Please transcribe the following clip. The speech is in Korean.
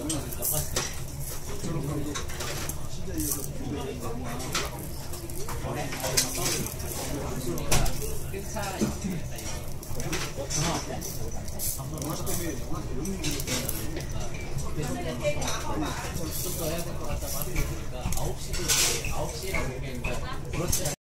좀더 해야 될 것 같다고 하니까 9시라고 얘기하니까 그렇지